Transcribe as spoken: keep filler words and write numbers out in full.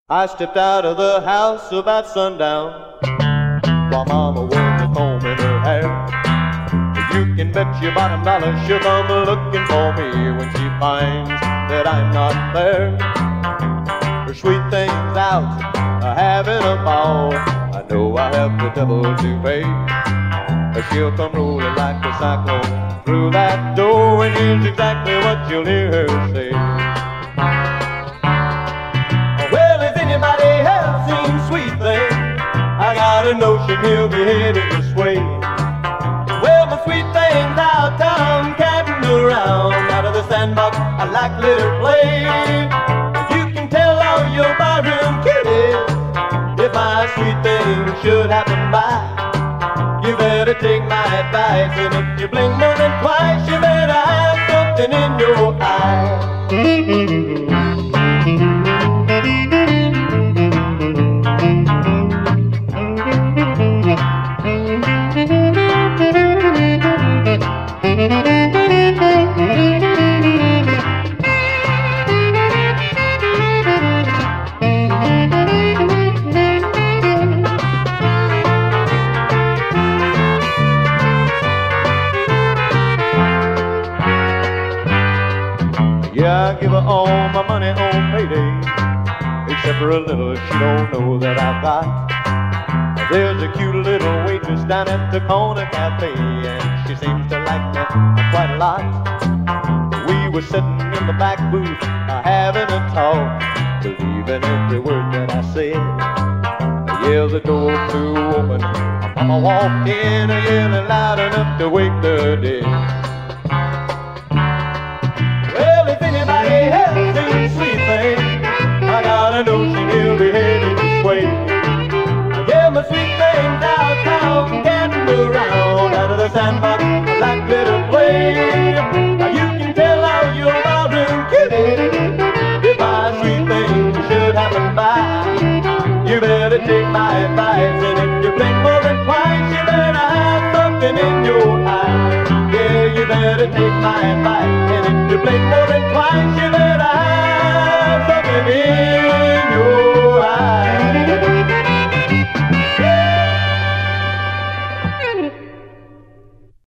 I stepped out of the house about sundown while Mama was combing her hair. You can bet your bottom dollar she'll come looking for me when she finds that I'm not there. Her sweet thing's out, having a ball. I know I have the devil to pay. She'll come rolling like a cyclone through that door, and here's exactly what you'll hear her say. Well, has anybody else seen Sweet Thing? I got a notion he'll be headed this way. Well, my Sweet Thing's out town, catting around out of the sandbox. I like little play. You can tell all your barroom kiddies if my Sweet Thing should happen by. You better take my advice, and if you blink more than twice, you better have something in your eye. Yeah, I give her all my money on payday, except for a little she don't know that I've got. There's a cute little waitress down at the corner cafe, and she seems to like me quite a lot. We were sitting in the back booth, uh, having a talk, believing every word that I said. Yeah, the door flew open, Mama walked in, yelling loud enough to wake the dead. Anybody else seen Sweet Thing? I got a notion he'll be headed this way. Yeah, my Sweet Thing's downtown, getting around out of the sandbox like little play. Now you can tell all your barroom kiddies if my Sweet Thing should happen by. You better take my advice, and if you blink more than twice, you better have something in your eye. Yeah, you better take my advice, and if you blink more than twice, you better have something in